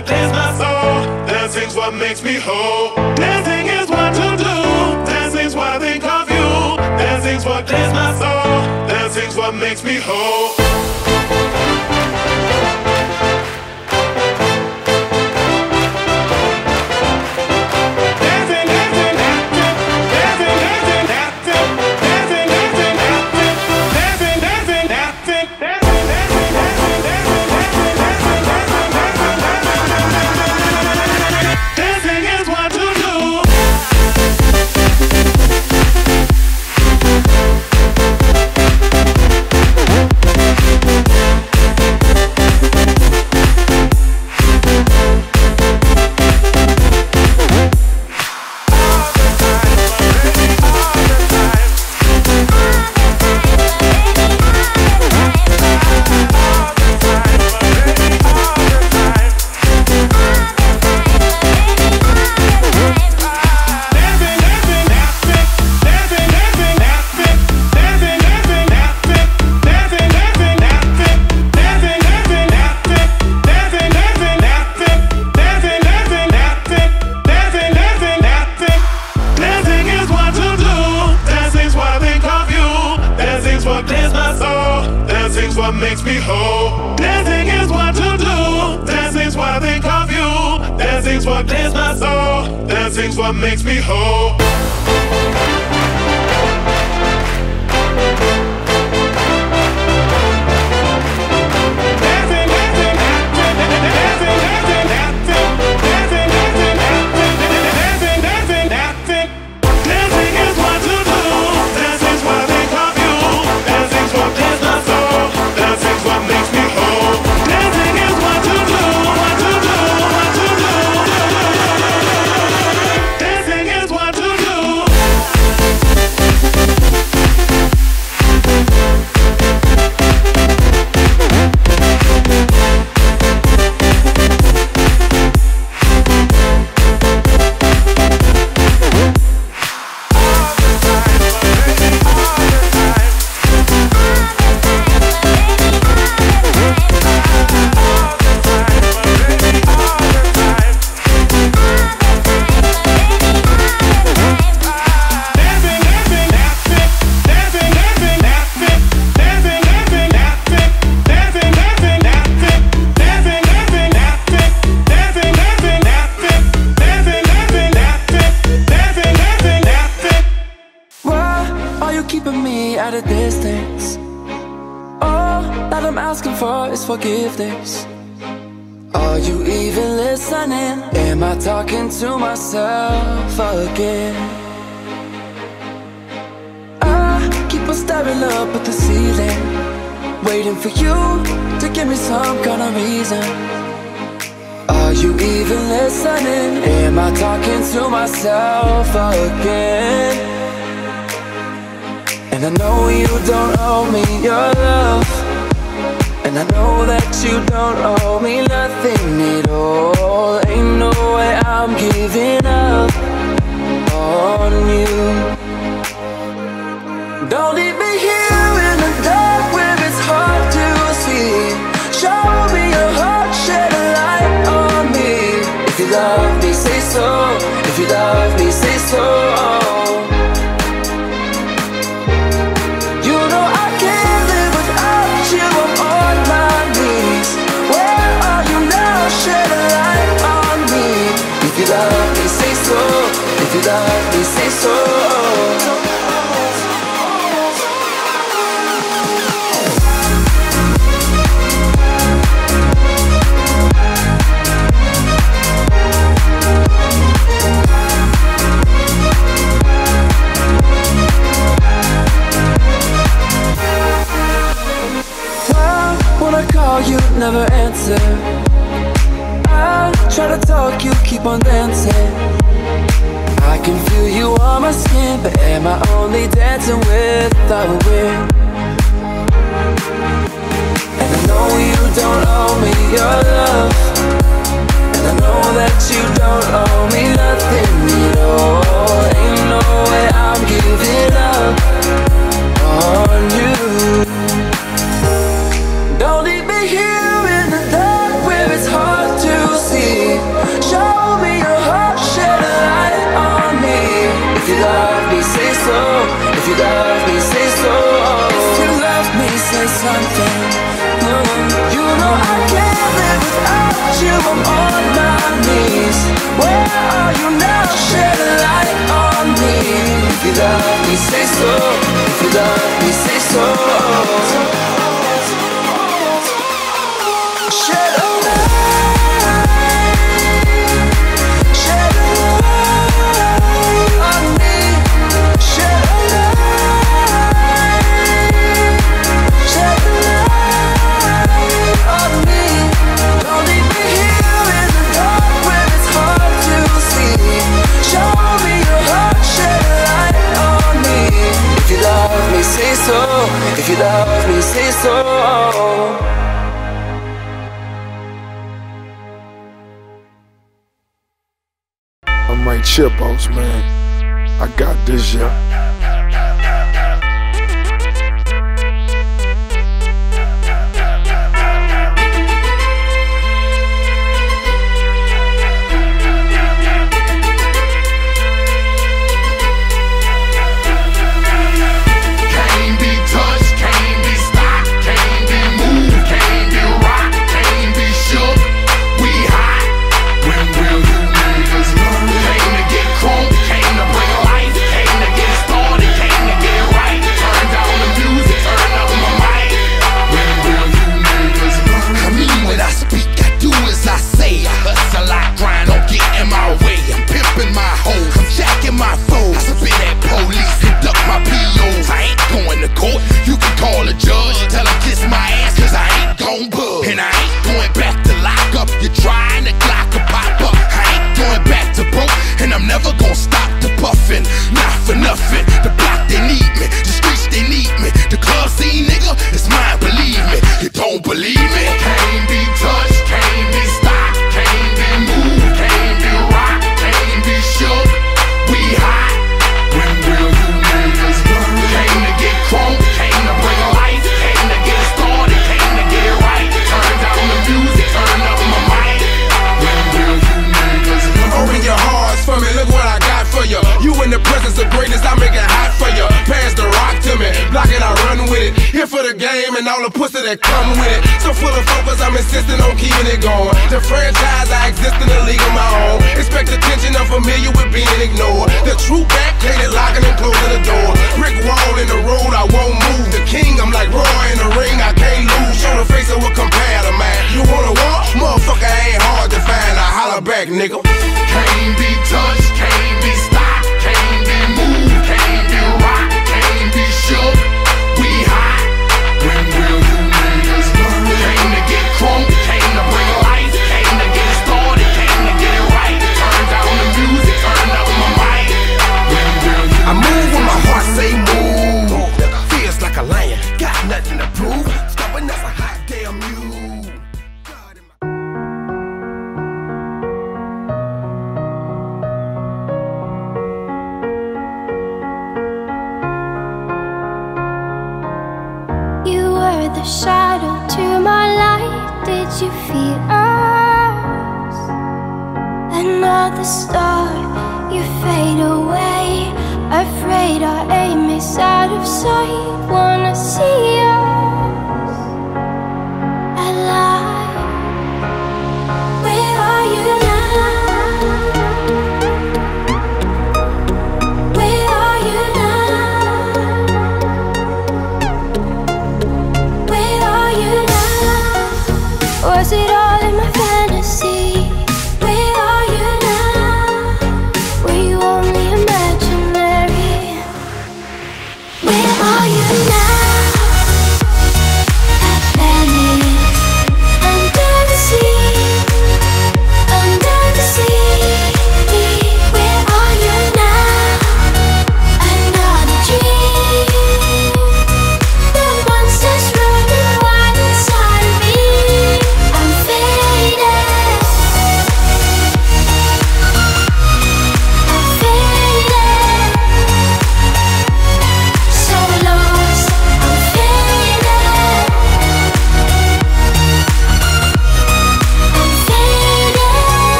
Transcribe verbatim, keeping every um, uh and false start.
what cleans my soul. Dancing's what makes me whole. Dancing is what to do. Dancing's what I think of you. Dancing's what cleans my soul. Dancing's what makes me whole. Makes me whole. Dancing is what to do. Dancing's what I think of you. Dancing's what cleans my soul. Dancing's what makes me whole. Forgiveness. Are you even listening? Am I talking to myself again? I keep on staring up at the ceiling, waiting for you to give me some kind of reason. Are you even listening? Am I talking to myself again? And I know you don't owe me your love, and I know that you don't owe me nothing at all. Ain't no way I'm giving up on you. Don't leave me here in the dark where it's hard to see. Show me your heart, shed a light on me. If you love me, say so. If you love me, say so. You know I can't live without you. I'm on my knees. Where are you now? Shed a light on me. If you love me, say so. If you love me, say so. You never answer. I try to talk, you keep on dancing. I can feel you on my skin, but am I only dancing with the wind? And I know you don't owe me your love, and I know that you don't owe me nothing at all. Ain't no way I'm giving up on you. Don't leave me here in the dark where it's hard to see. If you love me, say so. If you love me, say something. mm. You know I can't live without you. I'm on my knees. Where are you now? Shed a light on me. If you love me, say so. If you love me, say so. Shed a light, shed a light on me. Shed a light, shed a light on me. Don't leave me here in the dark where it's hard to see. Show me your heart, shed a light on me. If you love me, say so. If you love me, say so. I'm right Chipos, man. I got this, yeah. And all the pussy that come with it. So full of focus, I'm insisting on keeping it going. The franchise, I exist in a league of my own. Expect attention, I'm familiar with being ignored. The true back, hated locking and closing the door. Brick wall in the road, I won't move. The king, I'm like Roy in the ring, I can't lose. Show the face of what compare to man. You wanna walk? Motherfucker ain't hard to find. I holler back, nigga. Can't be touched, can't be stopped, can't be moved, can't be rocked, can't be shook. We hot. When will you niggas learn? Came to get crunk, came to bring life, came to get it started, came to get it right. Turn down the music, turn up my mic. When will you I move when my heart say move. Feels like a lion, got nothing to prove. Stubborn as a hot damn mule. The shadow to my light, did you feel us? Another star, you fade away. Afraid our aim is out of sight. Wanna see us alive. Where are you now? Where are you now? Was it all in my fantasy? Where are you now? Were you only imaginary? Where are you?